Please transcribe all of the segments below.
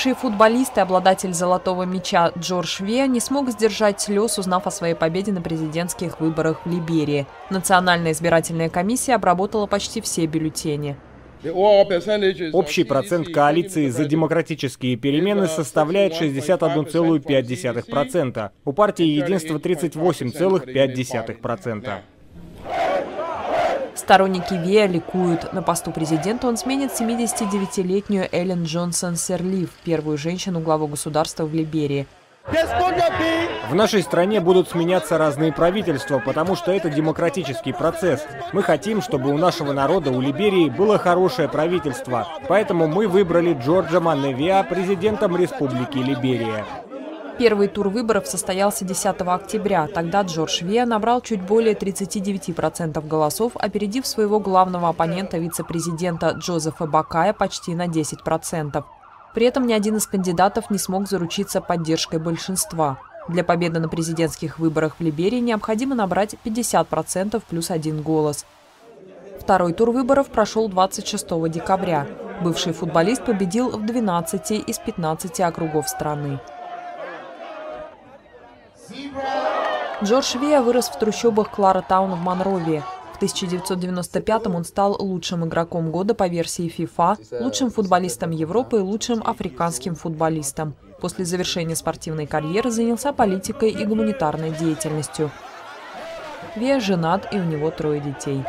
Бывший футболист и обладатель золотого мяча Джордж Веа не смог сдержать слез, узнав о своей победе на президентских выборах в Либерии. Национальная избирательная комиссия обработала почти все бюллетени. Общий процент коалиции за демократические перемены составляет 61,5%. У партии «Единство» 38,5%. Сторонники Веа ликуют. На посту президента он сменит 79-летнюю Эллен Джонсон-Сирлиф, первую женщину-главу государства в Либерии. В нашей стране будут сменяться разные правительства, потому что это демократический процесс. Мы хотим, чтобы у нашего народа, у Либерии, было хорошее правительство. Поэтому мы выбрали Джорджа Манне Веа президентом Республики Либерия. Первый тур выборов состоялся 10 октября. Тогда Джордж Веа набрал чуть более 39% голосов, опередив своего главного оппонента, вице-президента Джозефа Бакая, почти на 10%. При этом ни один из кандидатов не смог заручиться поддержкой большинства. Для победы на президентских выборах в Либерии необходимо набрать 50% плюс 1 голос. Второй тур выборов прошел 26 декабря. Бывший футболист победил в 12 из 15 округов страны. Джордж Веа вырос в трущобах Клара-Таун в Монровии. В 1995-м он стал лучшим игроком года по версии FIFA, лучшим футболистом Европы и лучшим африканским футболистом. После завершения спортивной карьеры занялся политикой и гуманитарной деятельностью. Веа женат, и у него 3 детей.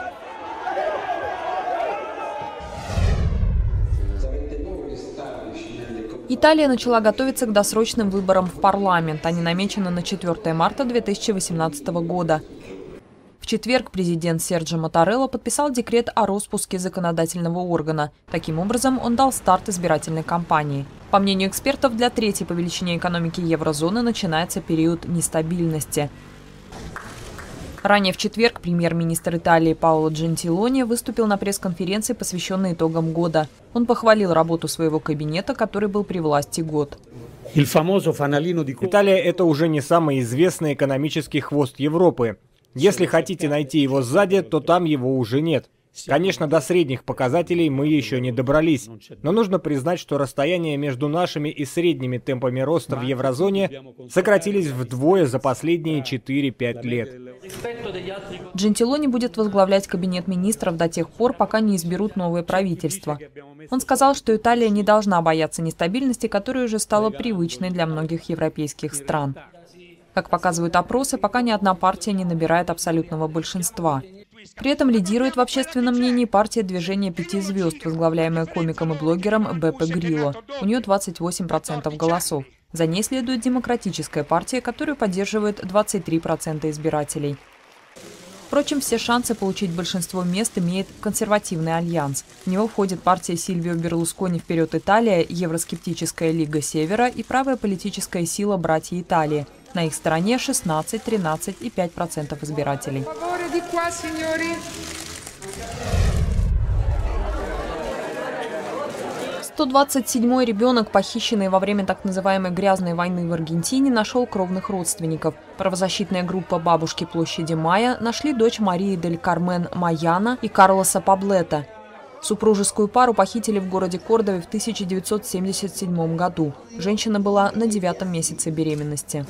Италия начала готовиться к досрочным выборам в парламент. Они намечены на 4 марта 2018 года. В четверг президент Серджо Маттарелла подписал декрет о распуске законодательного органа. Таким образом, он дал старт избирательной кампании. По мнению экспертов, для третьей по величине экономики еврозоны начинается период нестабильности. Ранее в четверг премьер-министр Италии Паоло Джентилони выступил на пресс-конференции, посвященной итогам года. Он похвалил работу своего кабинета, который был при власти год. Италия – это уже не самый известный экономический хвост Европы. Если хотите найти его сзади, то там его уже нет. Конечно, до средних показателей мы еще не добрались, но нужно признать, что расстояние между нашими и средними темпами роста в еврозоне сократились вдвое за последние 4-5 лет. Джентилони будет возглавлять кабинет министров до тех пор, пока не изберут новое правительство. Он сказал, что Италия не должна бояться нестабильности, которая уже стала привычной для многих европейских стран. Как показывают опросы, пока ни одна партия не набирает абсолютного большинства. При этом лидирует в общественном мнении партия «Движение 5 звезд», возглавляемая комиком и блогером Беппе Грилло. У нее 28% голосов. За ней следует Демократическая партия, которую поддерживает 23% избирателей. Впрочем, все шансы получить большинство мест имеет консервативный альянс. В него входит партия Сильвио Берлускони «Вперед, Италия», Евроскептическая лига Севера и правая политическая сила «Братья Италии». На их стороне 16, 13 и 5% избирателей. 127-й ребенок, похищенный во время так называемой «грязной войны» в Аргентине, нашел кровных родственников. Правозащитная группа «Бабушки площади Майя» нашли дочь Марии дель Кармен Майяна и Карлоса Паблета. Супружескую пару похитили в городе Кордове в 1977 году. Женщина была на 9-м месяце беременности.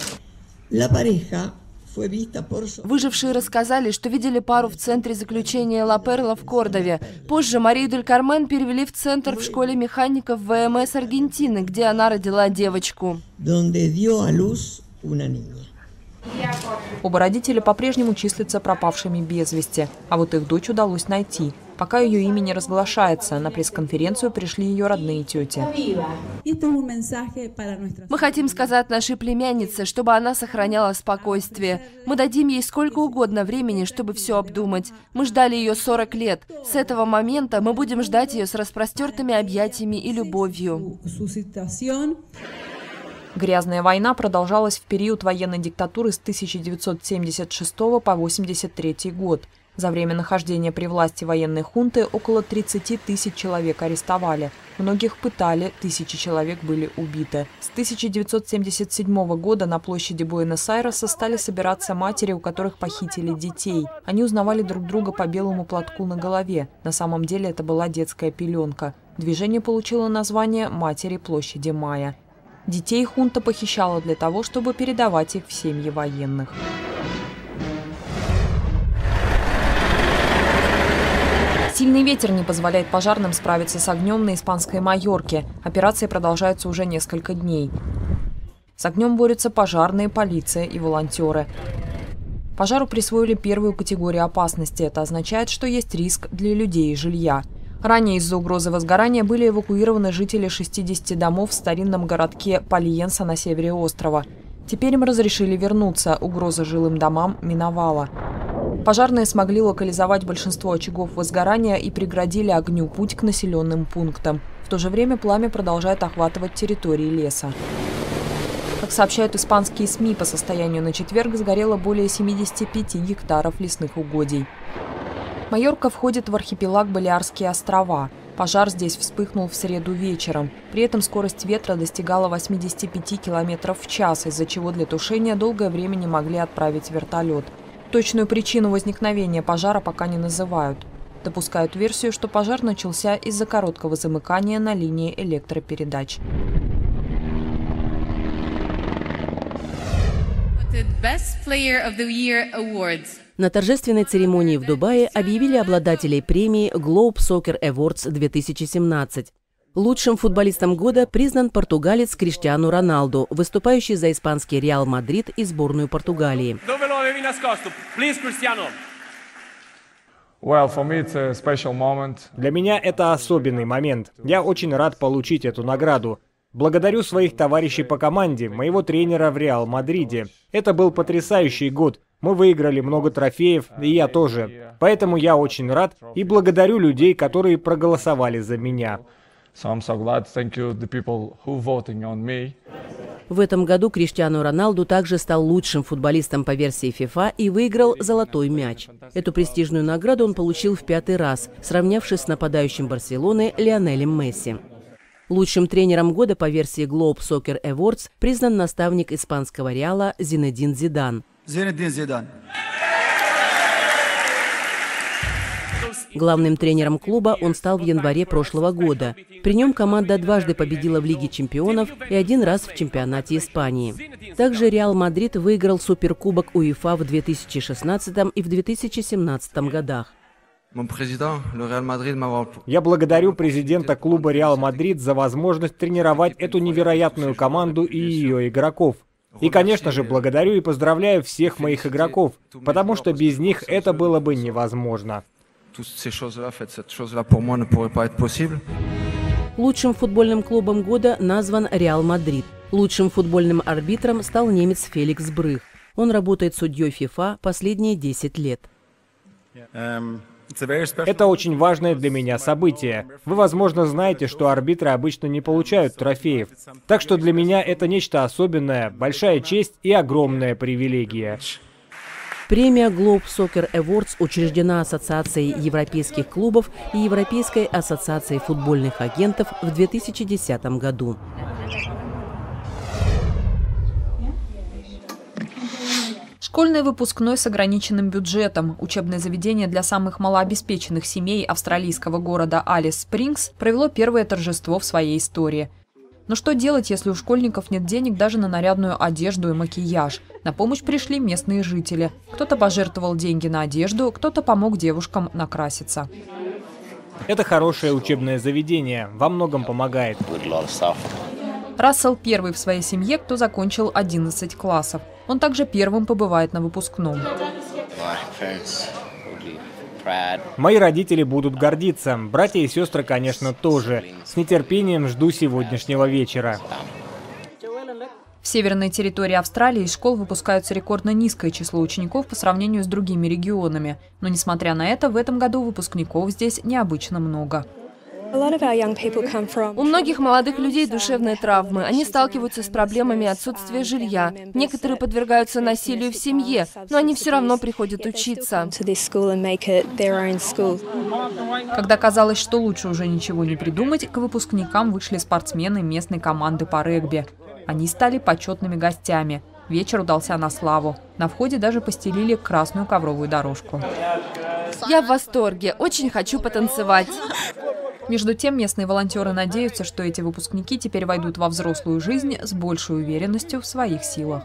Выжившие рассказали, что видели пару в центре заключения Ла Перла в Кордове. Позже Марию дель Кармен перевели в центр в школе механиков ВМС Аргентины, где она родила девочку. Оба родителя по-прежнему числятся пропавшими без вести, а вот их дочь удалось найти. Пока ее имя не разглашается, на пресс-конференцию пришли ее родные тети. Мы хотим сказать нашей племяннице, чтобы она сохраняла спокойствие. Мы дадим ей сколько угодно времени, чтобы все обдумать. Мы ждали ее 40 лет. С этого момента мы будем ждать ее с распростертыми объятиями и любовью. Грязная война продолжалась в период военной диктатуры с 1976 по 1983 год. За время нахождения при власти военной хунты около 30 тысяч человек арестовали. Многих пытали, тысячи человек были убиты. С 1977 года на площади Буэнос-Айреса стали собираться матери, у которых похитили детей. Они узнавали друг друга по белому платку на голове. На самом деле это была детская пеленка. Движение получило название «Матери площади Мая». Детей хунта похищала для того, чтобы передавать их в семьи военных. Сильный ветер не позволяет пожарным справиться с огнем на испанской Майорке. Операции продолжаются уже несколько дней. С огнем борются пожарные, полиция и волонтеры. Пожару присвоили первую категорию опасности. Это означает, что есть риск для людей и жилья. Ранее из-за угрозы возгорания были эвакуированы жители 60 домов в старинном городке Пальенса на севере острова. Теперь им разрешили вернуться, угроза жилым домам миновала. Пожарные смогли локализовать большинство очагов возгорания и преградили огню путь к населенным пунктам. В то же время пламя продолжает охватывать территории леса. Как сообщают испанские СМИ, по состоянию на четверг сгорело более 75 гектаров лесных угодий. Майорка входит в архипелаг Балеарские острова. Пожар здесь вспыхнул в среду вечером. При этом скорость ветра достигала 85 км в час, из-за чего для тушения долгое время не могли отправить вертолет. Точную причину возникновения пожара пока не называют. Допускают версию, что пожар начался из-за короткого замыкания на линии электропередач. На торжественной церемонии в Дубае объявили обладателей премии Globe Soccer Awards 2017. Лучшим футболистом года признан португалец Криштиану Роналду, выступающий за испанский Реал Мадрид и сборную Португалии. Для меня это особенный момент. Я очень рад получить эту награду. Благодарю своих товарищей по команде, моего тренера в Реал Мадриде. Это был потрясающий год. Мы выиграли много трофеев, и я тоже. Поэтому я очень рад и благодарю людей, которые проголосовали за меня. В этом году Криштиану Роналду также стал лучшим футболистом по версии FIFA и выиграл «Золотой мяч». Эту престижную награду он получил в 5-й раз, сравнявшись с нападающим Барселоны Лионелем Месси. Лучшим тренером года по версии Globe Soccer Awards признан наставник испанского Реала Зинедин Зидан. Главным тренером клуба он стал в январе прошлого года. При нем команда дважды победила в Лиге чемпионов и 1 раз в чемпионате Испании. Также Реал Мадрид выиграл Суперкубок УЕФА в 2016 и в 2017 годах. Я благодарю президента клуба Реал Мадрид за возможность тренировать эту невероятную команду и ее игроков. И, конечно же, благодарю и поздравляю всех моих игроков, потому что без них это было бы невозможно. Лучшим футбольным клубом года назван Реал Мадрид. Лучшим футбольным арбитром стал немец Феликс Брых. Он работает судьей FIFA последние 10 лет. Это очень важное для меня событие. Вы, возможно, знаете, что арбитры обычно не получают трофеев. Так что для меня это нечто особенное, большая честь и огромная привилегия. Премия Globe Soccer Awards учреждена Ассоциацией европейских клубов и Европейской ассоциацией футбольных агентов в 2010 году. Школьный выпускной с ограниченным бюджетом. Учебное заведение для самых малообеспеченных семей австралийского города Алис Спрингс провело первое торжество в своей истории. Но что делать, если у школьников нет денег даже на нарядную одежду и макияж? На помощь пришли местные жители. Кто-то пожертвовал деньги на одежду, кто-то помог девушкам накраситься. Это хорошее учебное заведение, во многом помогает. Рассел первый в своей семье, кто закончил 11 классов. Он также первым побывает на выпускном. Мои родители будут гордиться. Братья и сестры, конечно, тоже. С нетерпением жду сегодняшнего вечера. В северной территории Австралии из школ выпускаются рекордно низкое число учеников по сравнению с другими регионами. Но, несмотря на это, в этом году выпускников здесь необычно много. У многих молодых людей душевные травмы. Они сталкиваются с проблемами отсутствия жилья. Некоторые подвергаются насилию в семье, но они все равно приходят учиться. Когда казалось, что лучше уже ничего не придумать, к выпускникам вышли спортсмены местной команды по регби. Они стали почетными гостями. Вечер удался на славу. На входе даже постелили красную ковровую дорожку. Я в восторге. Очень хочу потанцевать. Между тем, местные волонтеры надеются, что эти выпускники теперь войдут во взрослую жизнь с большей уверенностью в своих силах.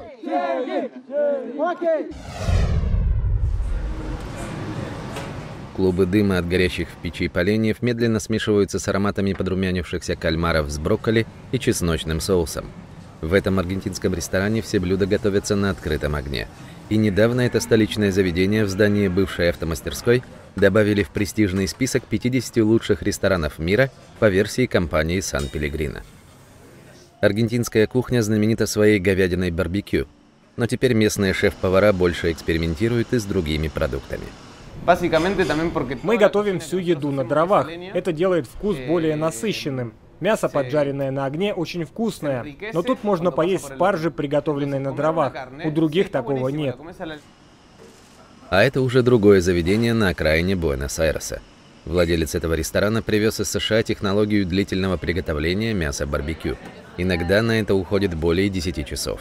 Клубы дыма от горящих в печи поленьев медленно смешиваются с ароматами подрумянившихся кальмаров с брокколи и чесночным соусом. В этом аргентинском ресторане все блюда готовятся на открытом огне. И недавно это столичное заведение в здании бывшей автомастерской добавили в престижный список 50 лучших ресторанов мира по версии компании Сан Пеллегрино. Аргентинская кухня знаменита своей говядиной барбекю, но теперь местные шеф-повара больше экспериментируют и с другими продуктами. Мы готовим всю еду на дровах. Это делает вкус более насыщенным. Мясо, поджаренное на огне, очень вкусное. Но тут можно поесть спаржи, приготовленные на дровах. У других такого нет. А это уже другое заведение на окраине Буэнос-Айреса. Владелец этого ресторана привез из США технологию длительного приготовления мяса барбекю. Иногда на это уходит более 10 часов.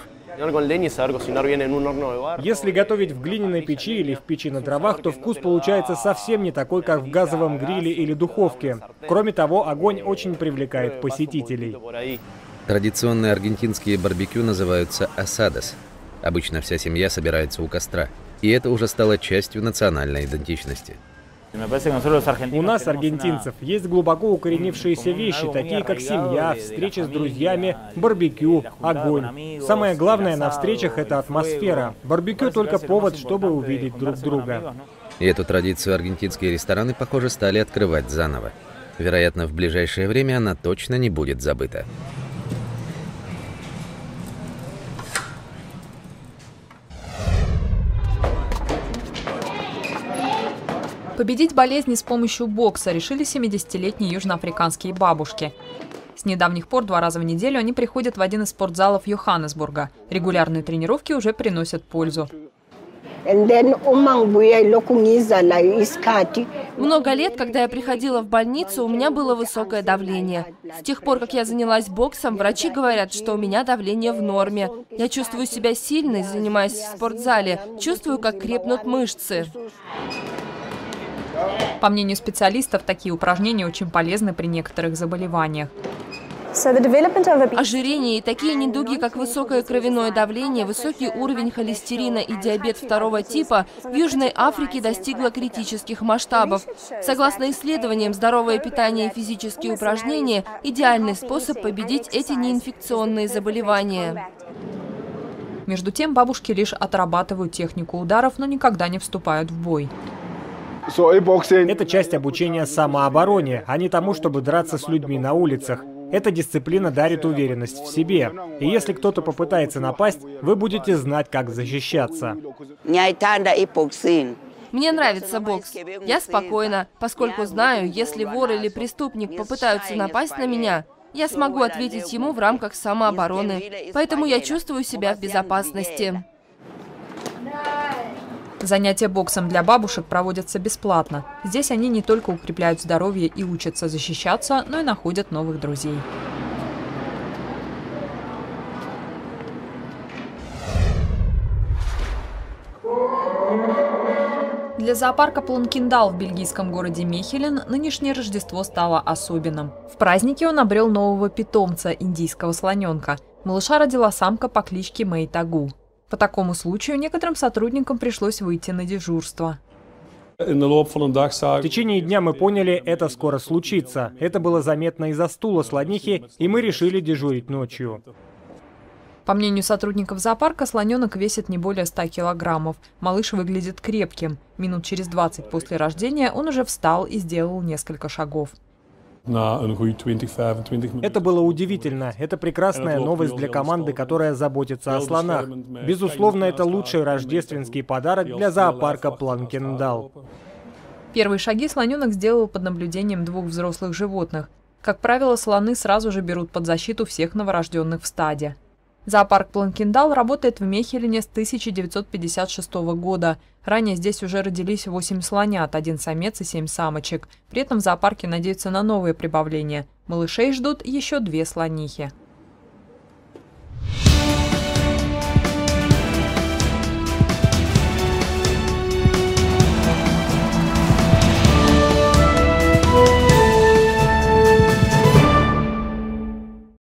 Если готовить в глиняной печи или в печи на дровах, то вкус получается совсем не такой, как в газовом гриле или духовке. Кроме того, огонь очень привлекает посетителей. Традиционные аргентинские барбекю называются асадос. Обычно вся семья собирается у костра. И это уже стало частью национальной идентичности. У нас, аргентинцев, есть глубоко укоренившиеся вещи, такие как семья, встречи с друзьями, барбекю, огонь. Самое главное на встречах – это атмосфера. Барбекю – только повод, чтобы увидеть друг друга. И эту традицию аргентинские рестораны, похоже, стали открывать заново. Вероятно, в ближайшее время она точно не будет забыта. Победить болезни с помощью бокса решили 70-летние южноафриканские бабушки. С недавних пор 2 раза в неделю они приходят в один из спортзалов Йоханнесбурга. Регулярные тренировки уже приносят пользу. Много лет, когда я приходила в больницу, у меня было высокое давление. С тех пор, как я занялась боксом, врачи говорят, что у меня давление в норме. Я чувствую себя сильной, занимаясь в спортзале. Чувствую, как крепнут мышцы. По мнению специалистов, такие упражнения очень полезны при некоторых заболеваниях. Ожирение и такие недуги, как высокое кровяное давление, высокий уровень холестерина и диабет 2 типа в Южной Африке достигло критических масштабов. Согласно исследованиям, здоровое питание и физические упражнения – идеальный способ победить эти неинфекционные заболевания. Между тем, бабушки лишь отрабатывают технику ударов, но никогда не вступают в бой. Это часть обучения самообороне, а не тому, чтобы драться с людьми на улицах. Эта дисциплина дарит уверенность в себе. И если кто-то попытается напасть, вы будете знать, как защищаться. Мне нравится бокс. Я спокойна, поскольку знаю, если вор или преступник попытаются напасть на меня, я смогу ответить ему в рамках самообороны. Поэтому я чувствую себя в безопасности. Занятия боксом для бабушек проводятся бесплатно. Здесь они не только укрепляют здоровье и учатся защищаться, но и находят новых друзей. Для зоопарка Планкиндал в бельгийском городе Мехелен нынешнее Рождество стало особенным. В празднике он обрел нового питомца – индийского слоненка. Малыша родила самка по кличке Мэй Тагу. По такому случаю некоторым сотрудникам пришлось выйти на дежурство. В течение дня мы поняли, это скоро случится. Это было заметно из-за стула слонихи, и мы решили дежурить ночью. По мнению сотрудников зоопарка, слоненок весит не более 100 килограммов. Малыш выглядит крепким. Минут через 20 после рождения он уже встал и сделал несколько шагов. Это было удивительно. Это прекрасная новость для команды, которая заботится о слонах. Безусловно, это лучший рождественский подарок для зоопарка Планкиндал. Первые шаги слоненок сделал под наблюдением 2 взрослых животных. Как правило, слоны сразу же берут под защиту всех новорожденных в стаде. Зоопарк Планкиндал работает в Мехелене с 1956 года. Ранее здесь уже родились 8 слонят, 1 самец и 7 самочек. При этом в зоопарке надеются на новые прибавления. Малышей ждут еще 2 слонихи.